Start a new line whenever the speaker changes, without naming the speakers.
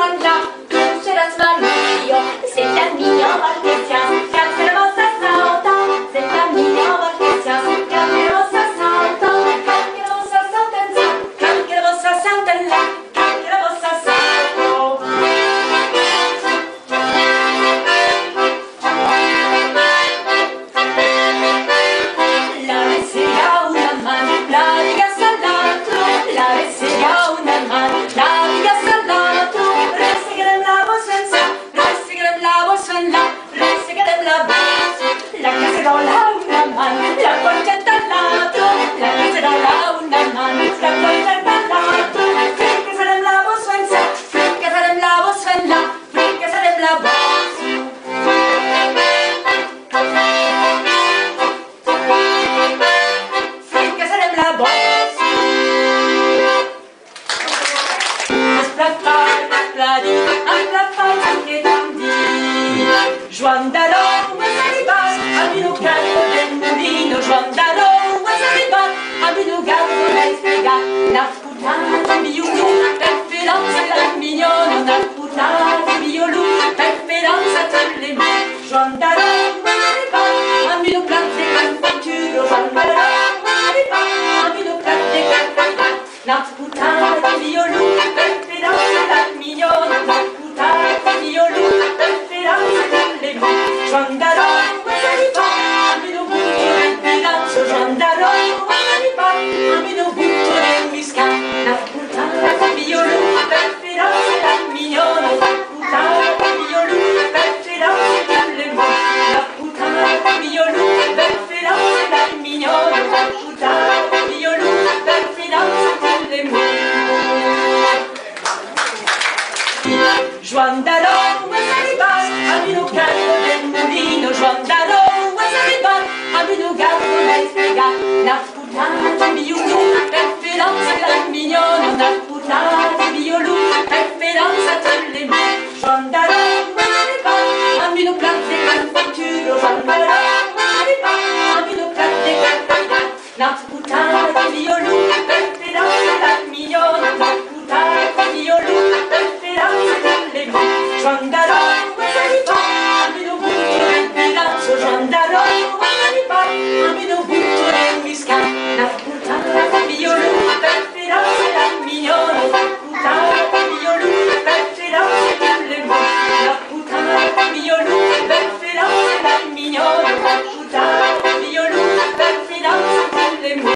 voilà, tout cela se va mio, c'est la mignon Valketia, cantera vostra sauta, c'est la mignon Valketia, cantera vostra sauta, cantera vostra sautenza, cantera vostra sautella, cantera vostra sauta. La vesega una mano, la ragazza all'altro, la vesega una mano, la ragazza all'altro, resta che la bossenza, resta che la bossenza, resta che la bossenza, la caserola una mano, la porchetta all'altro, la caserola una mano, la porchetta all'altro, finché sarà la bossenza, finché sarà la bossenza, finché sarà la bossenza. Joan d'Arou és arribat, a minucat del molino. Joan D'Arou és arribat, a minucat l'has pegat. N'has portat un violú per fer dansa la minyona. N'has portat un violú per fer dansa tot l'emut. Joan D'Arou és arribat, a minucat de cantatura. Joan D'Arou és arribat, a minucat de cantatura. N'has portat un violú per fer dansa la minyona. N'has portat un violú per fer dansa tot l'emut. Joan D'Arou és arribat, a minucat del bilancio. Joan D'Arou és arribat, a minucat del miscat. N'has portat un violú per fer dansa la minyona. N'has portat un violú per fer dansa tot l'emut. N'has portat un violú per fer dansa la minyona. N'has portat un violú per fer dansa tot l'emut. Joan D'Arou és arribat, a minucat del molino. Joan D'Arou és arribat, a minucat l'has pegat. N'has portat un violú per fer dansa la minyona. N'has portat un violú per fer dansa tot l'emut. Joan D'Arou és arribat, a minucat de cantatura. Joan D'Arou és arribat, a minucat de cantatura. N'has